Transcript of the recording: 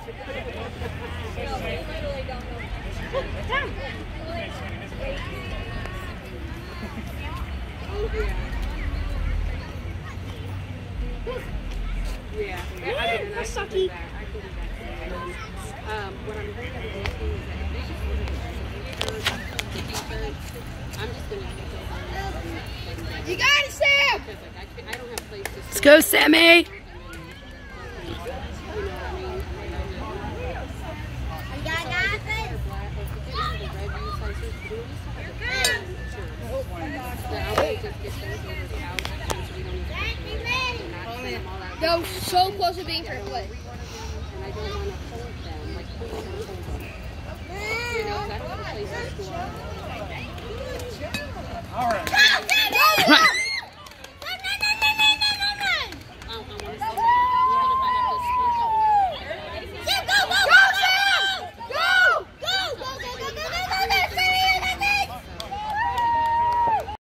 Yeah, that's sucky. What I'm very thinking is that I'm just going to you got it, Sam! I don't have place to let's go, Sammy! That was so close to being turned away.